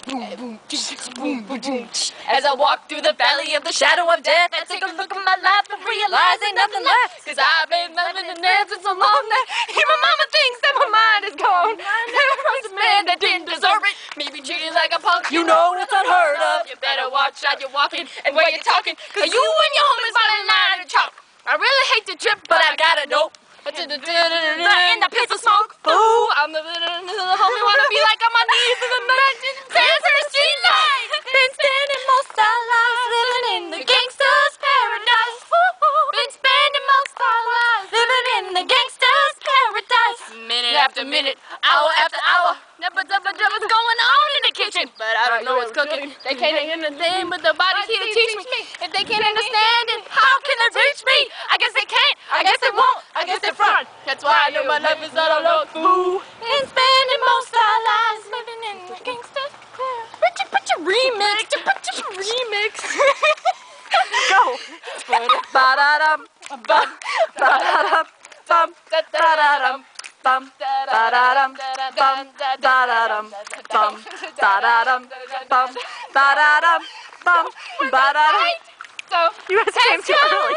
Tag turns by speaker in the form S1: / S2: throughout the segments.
S1: boom, boom, boom, boom. As I walk through the valley of the shadow of death, I take a look at my life and realize ain't nothing left. Cause I've been living in there for so long that even my mama thinks that my mind is gone. Never from this man that didn't deserve it. Me be treated like a punk, you know it's unheard of. You better watch how you're walking and where you're talking, cause you and your homies falling line to chalk. I really hate to trip, but I gotta know. In the pits of smoke, ooh, I'm the homie wanna be like on my knees in the night, praying for the street light. Been spending most our lives living in the gangster's paradise. Been spending most our lives living in the gangster's paradise. Minute after minute, hour after hour, what's going on in the kitchen? But I don't know what's cooking. They can't understand, but the body's here to teach me. If they can't understand it, how can they reach me? I guess they can't, I guess they won't, I guess they front. That's why I know my life is all alone. Ooh. And spending most our lives living in the gangster. Put your remix. Put your remix. Go. Ba-da-dum, bum, ba-da-dum, bum, da-da-dum, bum, da-da-dum, bum, da-da-dum, bum, da-da-dum, bum, da-da-dum, bum, ba-da-dum. So you guys came too early.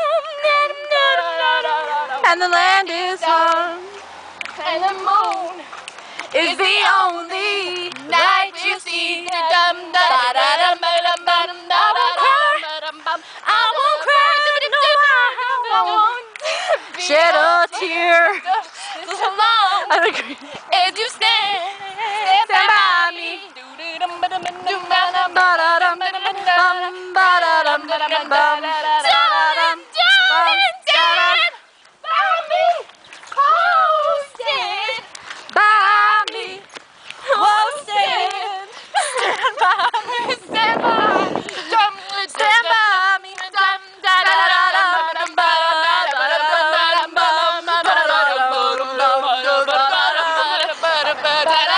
S1: And the land is hung, and the moon is the only night you see. I won't cry, no, I won't shed a tear. So long as you stand by me. Stand by me.